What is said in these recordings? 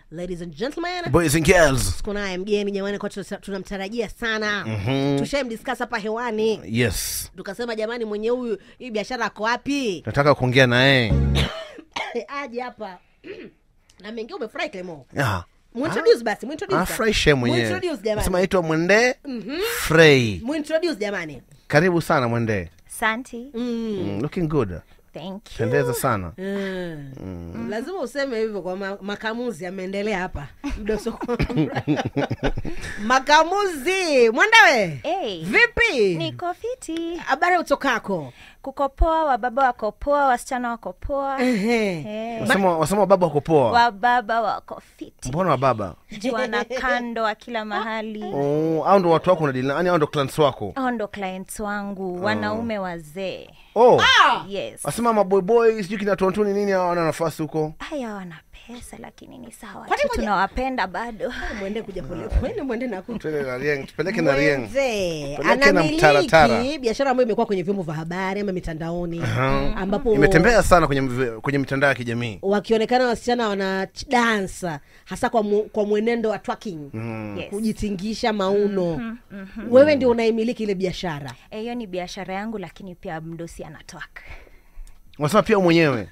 Ladies and gentlemen, boys and girls, kuna mgeni jamani kwa tunamtarajia sana. Tushaimdiscuss hapa hewani. Yes. Tukasema jamani mwenye huyu hii biashara iko wapi? Nataka kuongea na yeye. Aje hapa. Na mengi umefurahi Clemo. Muintroduce basi, muintroduce. Fresh mwenyewe. Muintroduce jamani. Sema aitwa Mwende Frey. Muintroduce jamani. Karibu sana Mwende. Santi. Looking good. Thank you. Pendeza sana. Lazima useme hivyo kwa makamuzi ameendelea hapa. Mdoso. Makamuzi, Mwendewe. Hey. Vipi? Niko fiti. Habari utokako? Kukopoa, wababa wakopoa, wasichana wakopoa. Wasema baba wakopoa. Wababa wako fiti. Mbona wababa? Juana kando wa kila mahali. Au ndo watu wako unadili? Yaani au ndo clients wako? Hao ndo clients wangu, wanaume wazee. Yes. Wasema maboy sijui kina tontuni nini hawana nafasi huko. Haya wana pesa lakini ni sawa. Tunawapenda bado. Mwende kuja pole. Mwende na kutele na rieng, tupeleke na rieng. Anamiliki biashara ambayo imekuwa kwenye vyombo vya habari ama mitandaoni ambapo imetembea sana kwenye mitandao ya kijamii. Wakionekana wasichana wana dance hasa kwa mwenendo wa twerking. Yes. Kujitingisha mauno. Wewe ndio unaimiliki ile biashara. Hiyo ni biashara yangu lakini pia mdosi anatwerk. Wasema pia mwenyewe?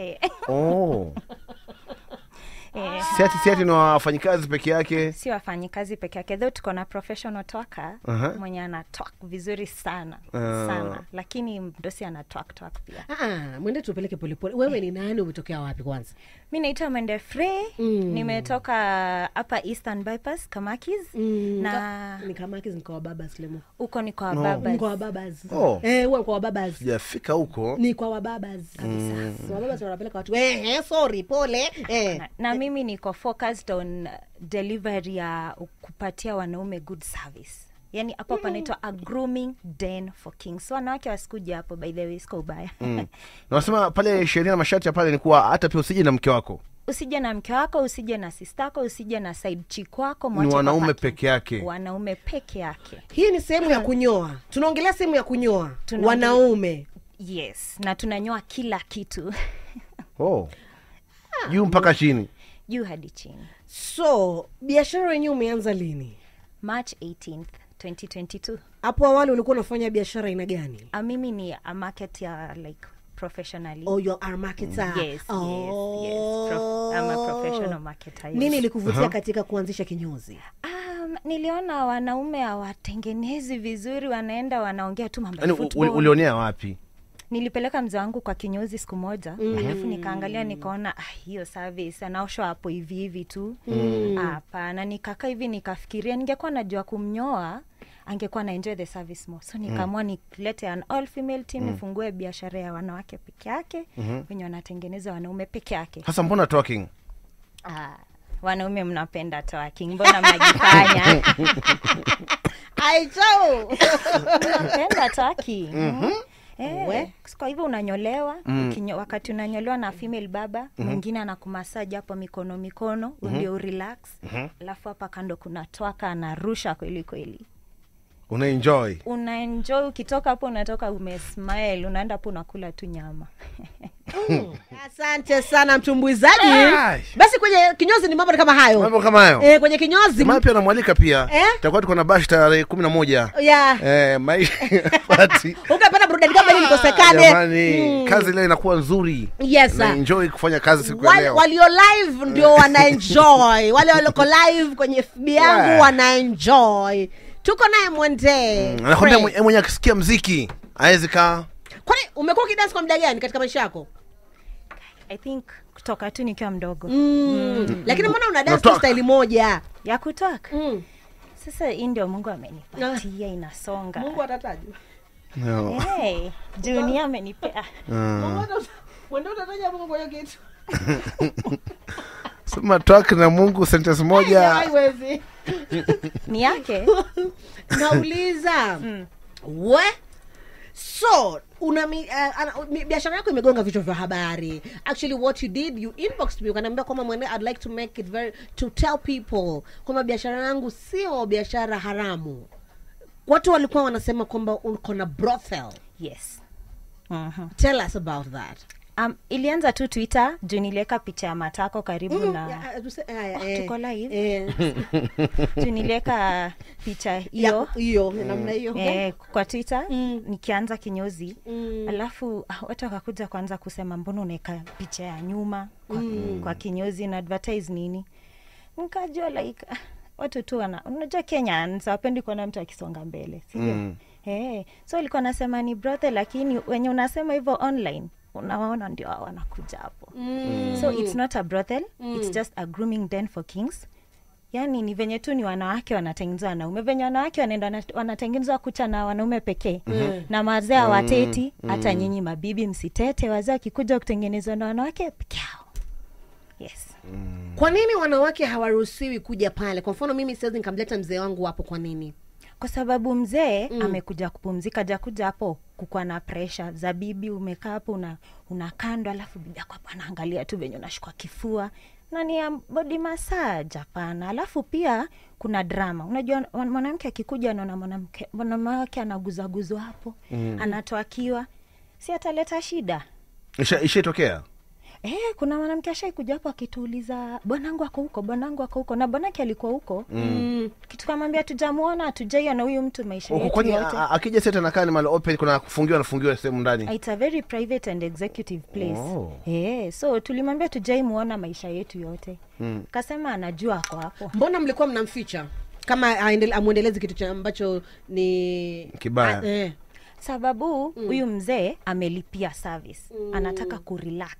Siati na wafanyikazi peke yake. Si wafanyikazi peke yake. Though tuko na professional twerker mwenye anatwerk vizuri sana. Sana. Lakini mdosi anatwerk pia. Mwende tupeleke polepole. Wewe ni nani, umetokea wapi kwanza? Mimi naitwa Mwende Frey. Nimetoka hapa Eastern Bypass Kamakis na ni Kamakis kwa babas Lemo. Uko ni kwa babas. Ni kwa babas. Wewe kwa babas. Sijafika huko. Ni kwa babas kabisa. Babas wanapeleka watu. Sorry, pole. Na mimi niko focused on delivery ya kupatia wanaume good service. Yani hapo panaitwa a grooming den for kings. So wanawake wasikuja hapo by the way siko ubaya. Na wasema pale sheria na masharti pale ni kuwa hata pia usije na mke wako. Usije na mke wako, usije na sister yako, usije na side chick wako, ni wanaume peke yake. Wanaume peke yake. Hii ni sehemu ya kunyoa. Tunaongelea sehemu ya kunyoa. Wanaume. Yes, na tunanyoa kila kitu. Juu mpaka chini. Juu hadi chini. So, biashara yenyewe umeanza lini? March 18th, 2022. Hapo awali ulikuwa unafanya biashara aina gani? Mimi ni a marketer like professionally. You are a marketer. Yes. I'm a professional marketer. Yes. Nini ilikuvutia katika kuanzisha Kinyozi? Niliona wanaume hawatengenezi vizuri, wanaenda wanaongea tu mambo ya football. Ulionea wapi? Nilipeleka mzee wangu kwa kinyozi siku moja, alafu nikaangalia nikaona hiyo service anaoshwa hapo hivi tu. Hapana, nikakaa hivi nikafikiria ningekuwa najua kumnyoa angekuwa na enjoy the service more. So nikaamua nilete an all female team nifungue biashara ya wanawake peke yake, wenye wanatengeneza wanaume peke yake. Sasa mbona talking? Wanaume mnapenda talking. Mbona mnajifanya? Aichao. Mnapenda talking. Kwa hivyo unanyolewa, wakati unanyolewa na female baba, mwingine anakumasaji hapo mikono, ndio relax. Alafu hapa kando kuna twaka anarusha kweli. Unaenjoy ukitoka hapo unatoka umesmile, unaenda hapo unakula tu nyama. Asante sana mtumbuizaji. Basi kwenye Kinyozi ni mambo kama hayo. Kwenye Kinyozi pia namwalika pia. Tutakuwa tuko na bash tarehe 11. Party. Ukapenda burudani kama hili nikosekane. Jamani, kazi leo inakuwa nzuri. Yes. Na enjoy kufanya kazi siku ya leo. Walio live ndio wana enjoy. Wale walioko live kwenye FB yangu wana enjoy. Tuko naye Mwende. Anakwambia mwenye akisikia muziki hawezi kaa. Kwani umekuwa ukidance kwa muda gani katika maisha yako? I think kutoka tu nikiwa mdogo. Lakini mbona una dance style moja ya kutoka? Sasa hii ndio Mungu amenipatia, inasonga. Mungu atatajwa. Dunia amenipea. Mwende utataja Mungu kwa hiyo kitu. Sema talk na Mungu sentence moja. Haiwezi. Ni yake. Nauliza. So, biashara yako imegonga vichwa vya habari. Actually what you did, you inboxed me ukaniambia kama Mwende, I'd like to make it to tell people kama biashara yangu sio biashara haramu. Watu walikuwa wanasema kwamba uko na brothel. Yes. Tell us about that. Ilianza tu Twitter, juu niliweka picha ya matako karibu na tuko live. Juu niliweka picha hiyo namna hiyo kwa Twitter nikianza kinyozi. Alafu watu wakakuja kwanza kusema mbona unaweka picha ya nyuma kwa kinyozi na advertise nini. Nikajua like watu tu unajua Kenya hawapendi kuona mtu akisonga mbele, sio? So alikuwa anasema ni brother, lakini wenye unasema hivyo online unawaona ndio wanakuja hapo. So it's not a brothel, it's just a grooming den for kings. Yani ni venye tu ni wanawake wanatengenezwa wanaume, venye wanawake wanaenda wanatengenezwa kucha na wanaume pekee. Na wazee wateti, hata nyinyi mabibi msitete, wazee wakikuja kutengenezwa na wanawake pekee yao. Yes. Kwa nini wanawake hawaruhusiwi kuja pale? Kwa mfano mimi siwezi nikamleta mzee wangu hapo, kwa nini? Kwa sababu mzee amekuja kupumzika, hajakuja hapo kukua na pressure za bibi. Umekaa hapo unakandwa, alafu bibi yako hapa anaangalia tu venye unashukua kifua na ni body massage hapana. Alafu pia kuna drama. Unajua mwanamke akikuja anaona mwanamke wake anaguzaguzwa hapo, anatoa kiwa, si ataleta shida. Ishatokea? Kuna mwanamke ashaikuja hapo akituuliza bwanangu ako huko, na bwanake alikuwa huko. Kitu kama tujamuona, hatujaiona huyu mtu maisha yetu yote. Kwani akija sasa anakaa ni mali open, kuna kufungiwa sehemu ndani? It's a very private and executive place. So tulimwambia tujaimuona maisha yetu yote. Kasema anajua ako hapo. Mbona mlikuwa mnamficha kama amuendeleze kitu ambacho ni kibaya? Sababu huyu mzee amelipia service, anataka kurelax.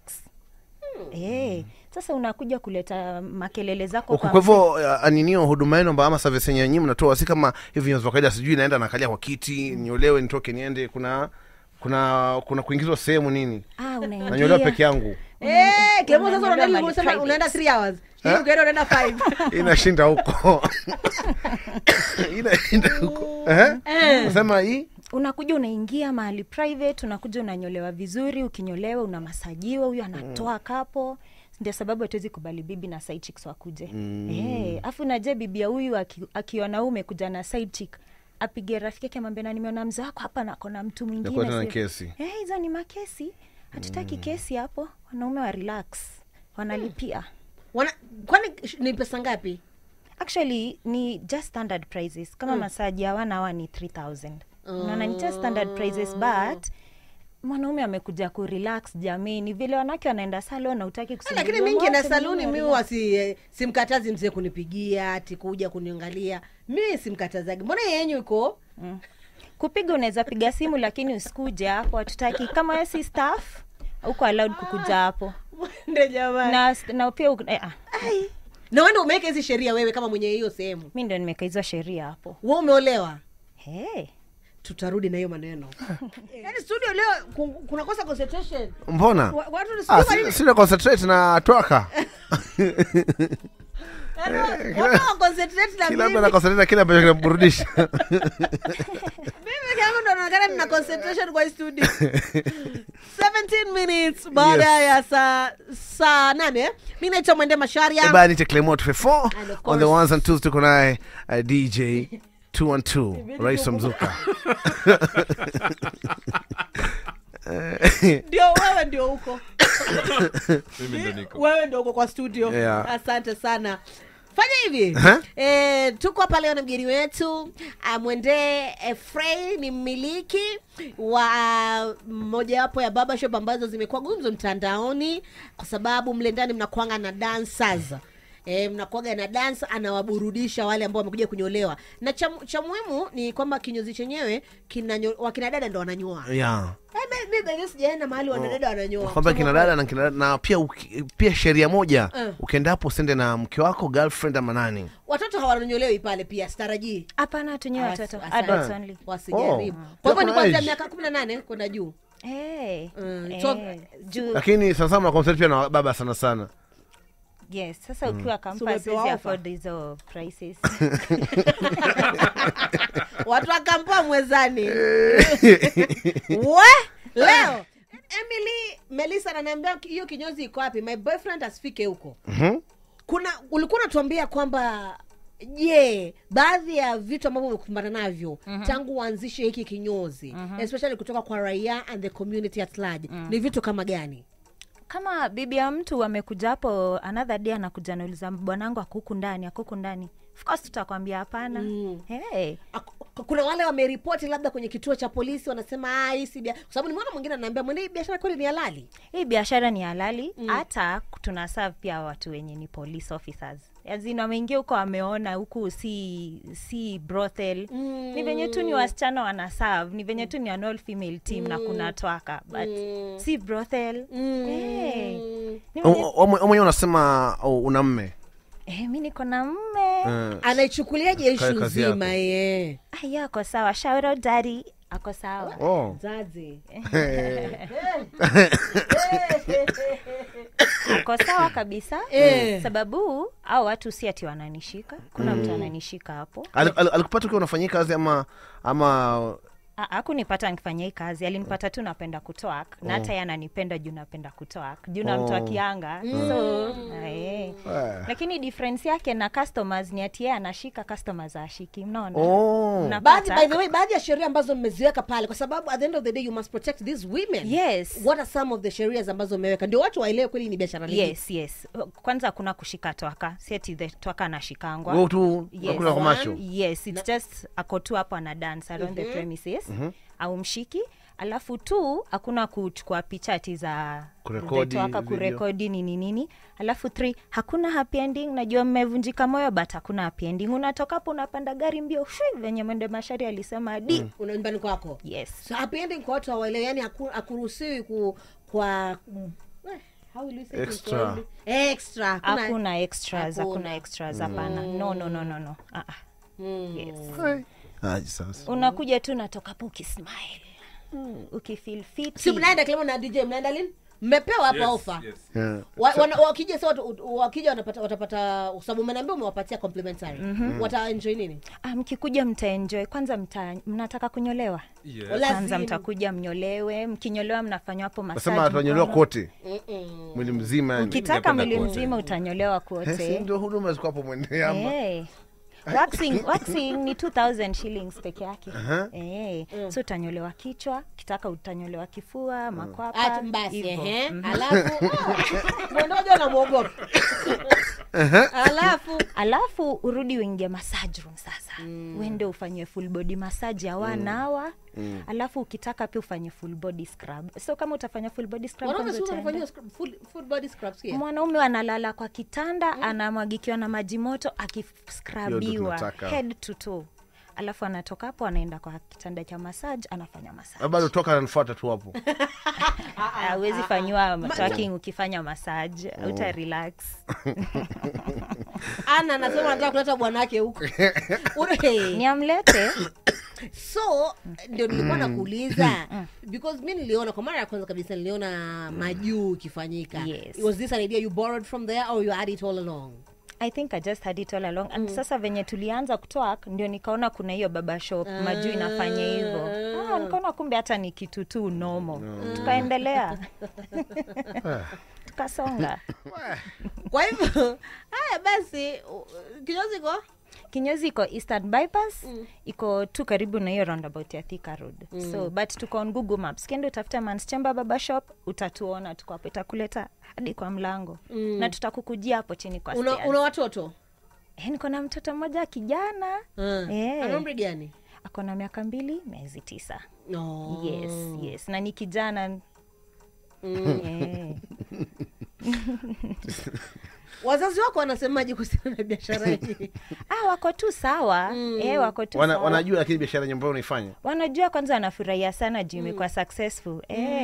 Sasa unakuja kuleta makelele zako kwa hivyo aninio huduma yenu ama service yenyewe nyinyi mnatoa, si kama hivi nyozo kaida sijui naenda nakalia kwa kiti nyolewe nitoke niende, kuna kuingizwa sehemu nini? Unaingia nanyolewa peke yangu. Kemo sasa unaenda 3 hours. Hiyo gero unaenda 5. Inashinda huko. Nasema hii unakuja unaingia mahali private, unakuja unanyolewa vizuri, ukinyolewa unamasajiwa, huyu anatoa kapo. Ndio sababu hatuwezi kubali bibi na side chicks wakuje. Afu naje bibi ya huyu akiona umekuja na side chick, apige rafiki yake amwambie na nimeona mzee wako hapa na kona mtu mwingine. Hizo ni makesi. Hatutaki kesi hapo. Wanaume wa relax. Wanalipia. Kwani ni pesa ngapi? Actually ni just standard prices. Kama masaji hawa ni 3000. Unaona ni just standard prices, but mwanaume amekuja ku relax jamii. Vile wanawake wanaenda salon na utaki kusema. Lakini mimi ngienda saluni mimi simkatazi mzee kunipigia ati kuja kuniangalia. Mimi simkatazaji. Mbona yenyu iko? Kupiga unaweza piga simu, lakini usikuje hapo. Hatutaki kama wewe si staff uko allowed kukuja hapo. Ndio jamani. Na pia na wewe umeweka hizo sheria wewe kama mwenye hiyo sehemu? Mimi ndio nimeka hizo sheria hapo. Wewe umeolewa? tutarudi na hiyo maneno. Yaani studio leo kuna kosa concentration. Mbona? Watu sina concentrate na twaka. Watu concentrate na kila mtu ana concentrate na kile ambacho kinamburudisha. Mimi kama ndo naangalia nina concentration kwa studio. 17 minutes baada ya saa 8. Mimi naitwa Mwende Masharia. Bye ni Clement Frey on the ones and twos, tuko naye DJ 212 Rais Mzuka. Ndio wewe ndio huko. Mimi ndo niko. Wewe ndio uko kwa studio. Yeah. Asante sana. Fanya hivi. Tuko hapa leo na mgeni wetu Mwende Frey, ni mmiliki wa moja wapo ya barbershop ambazo zimekuwa gumzo mtandaoni kwa sababu mle ndani mnakuanga na dancers. Mnakuaga na dance, anawaburudisha wale ambao wamekuja kunyolewa. Na cha muhimu ni kwamba kinyozi chenyewe wakina dada ndo wananyoa. Yeah. Mimi sijaenda mahali wanadada wananyoa. Kwamba kina dada na pia sheria moja, ukienda hapo usende na mke wako, girlfriend ama nani. Watoto hawananyolewi pale pia, sitarajii. Hapana, tunyoa watoto adults only. Wasijaribu. Kwa hivyo ni kuanzia miaka 18 kwenda juu. Lakini sasa mna concept pia na baba sana. Yes, sasa ukiwa campus is afford hizo prices. Watu akampa mwezani. Leo Emily Melissa ananiambia hiyo kinyozi iko wapi? My boyfriend asifike huko. Ulikuwa unatuambia kwamba baadhi ya vitu ambavyo umekumbana navyo tangu uanzishe hiki kinyozi, especially kutoka kwa raia and the community at large, ni vitu kama gani? kama bibi ya mtu amekuja hapo another day anakuja nauliza bwanangu akuku ndani of course tutakwambia hapana. Hey. Kuna wale wameripoti labda kwenye kituo cha polisi wanasema hii si kwa sababu nimeona mwingine ananiambia Mwende biashara kweli ni halali. Hii biashara ni halali, hata tuna serve pia watu wenye ni police officers. Yazini wameingia huko wameona huku si brothel. Ni venye tu ni wasichana wana serve, ni venye tu ni an all female team na kuna twaka but si brothel. Hey. Mwenye unasema una mme. Mimi niko na mme. Anaichukuliaje issue nzima yeye? Yako sawa. Shout out daddy. Ako sawa. Zazi. Ako sawa kabisa. Sababu au watu si ati wananishika. Kuna mtu ananishika hapo. Alikupata ukiwa unafanyia kazi ama hakunipata nikifanyia kazi, alinipata tu napenda kutalk na hata yeye ananipenda juu napenda kutalk juu na mtu akianga. So lakini difference yake na customers ni ati yeye anashika, customers ashiki, mnaona. By the way, baadhi ya sheria ambazo mmeziweka pale kwa sababu at the end of the day you must protect these women. Yes. What are some of the shares ambazo mmeweka ndio watu waelewe kweli ni biashara nini? Yes. Kwanza kuna kushika twaka, si ati the twaka anashikangwa. Wewe tu kuna komasho. Yes, it's just ako tu hapo ana dance around the premises. Au mshiki, alafu tu hakuna kuchukua picha ati za kurekodi nini. Alafu 3 hakuna happy ending. Najua mmevunjika moyo but hakuna happy ending. Unatoka hapo unapanda gari mbio venye Mwende Mashari alisema unaambani kwako. Yes. So happy ending kwa watu hawaelewi, yani hakuruhusiwi kwa how will you say extra. Hakuna extras, hakuna extras hapana. No. Yes. Sasa unakuja tu natoka hapo ukismile. Ukifeel fit. Si mnaenda kama na DJ mnaenda lini? Mmepewa hapa offer. Wakija wakija watapata sababu mnaambia umewapatia complimentary. Wataenjoy nini? Mkikuja mtaenjoy. Kwanza mnataka kunyolewa? Kwanza mtakuja mnyolewe, mkinyolewa mnafanywa hapo massage. Nasema atanyolewa kote. Mwili mzima. Ukitaka mwili mzima utanyolewa kote. Ndio huduma ziko hapo Mwende ama. Waxing ni 2,000 shillings peke yake. So utanyolewa kichwa, kitaka utanyolewa kifua, makwapa. Alafu mwendoja na muogopa. Alafu urudi uingie massage room sasa. Uende ufanye full body massage ya 1 hour. Alafu ukitaka pia ufanye full body scrub. So kama utafanya full body scrub kwanza utafanya full body scrubs here. Mwanaume analala kwa kitanda, anamwagikiwa na maji moto akiscrubiwa head to toe. Alafu anatoka hapo anaenda kwa kitanda cha massage anafanya massage. Bado toka ananifuata tu hapo. Hawezi fanywa talking ukifanya massage, uta relax. Anasema anataka kuleta bwanake huko. Niamlete. So ndio nilikuwa nakuuliza because mimi niliona kwa mara ya kwanza kabisa niliona majuu ikifanyika. Yes. Was this an idea you borrowed from there or you had it all along? I think I just had it all along. And sasa venye tulianza kutalk ndio nikaona kuna hiyo baba shop majuu inafanya hivyo. Nikaona kumbe hata ni kitu tu normal. Tukaendelea. Tukasonga. Kwa hivyo haya basi Kinyozi iko Eastern Bypass, iko tu karibu na hiyo roundabout ya Thika Road. So but tuko on Google Maps. Kendo utafuta Man's Chamber Baba Shop, utatuona tuko hapo, itakuleta hadi kwa mlango. Na tutakukujia hapo chini kwa stairs. Una watoto? Niko na mtoto mmoja kijana. Ana umri gani? Ako na miaka 2 miezi 9. No. Yes. Na ni kijana. Wazazi wako wanasemaje kuhusiana na biashara hii? Wako tu sawa. Wako tu sawa. Wanajua lakini biashara nyumbani unaifanya. Wanajua kwanza wanafurahia sana juu imekuwa successful.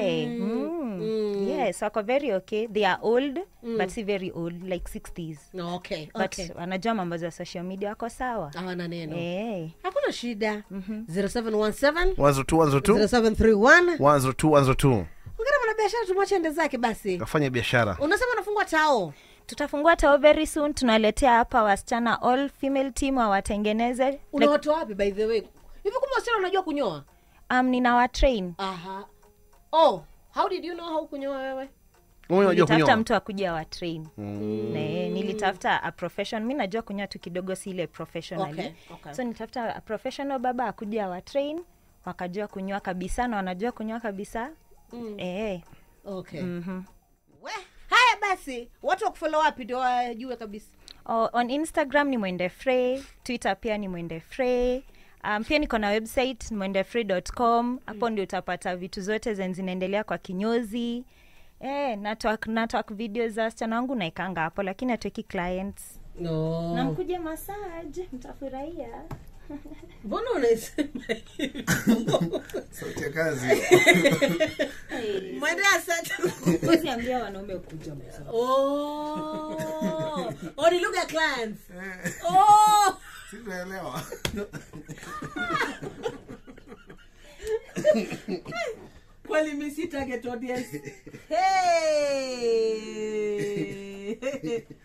Yes, wako very okay. They are old but si very old like 60s. Okay. But wanajua mambo za social media wako sawa. Hawana neno. Hakuna shida. 0717 102 0731 102. Ungana mwana biashara tumwache ende zake basi. Kafanya biashara. Unasema unafungua tao. Tutafungua tao very soon. Tunaletea hapa wasichana all female team watengeneze. Una watu wapi by the way? Hivi kama wasichana unajua kunyoa? Ninawa train. How did you know how kunyoa wewe? Nilitafuta mtu akuja wa train. Nilitafuta a profession. Mimi najua kunyoa tu kidogo si ile professionally. Okay. So nilitafuta a professional baba akuja wa train, wakajua kunyoa kabisa na wanajua kunyoa kabisa. Okay. Haya basi, watu wakufollow wapi ndio wajue kabisa? On Instagram ni Mwende Frey, Twitter pia ni Mwende Frey. Pia niko na website mwendefrey.com. Hapo ndio utapata vitu zote zinaendelea kwa kinyozi. Natwork videos za wasichana wangu naikanga hapo, lakini natweki clients. No. Na mkuje massage, mtafurahia. Mbona unasema hivi? Sauti ya kazi. Mwende asante. Usiambia wanaume kuja massage. Ni look at clients. Sielewa. Kweli mimi si target audience. Hey.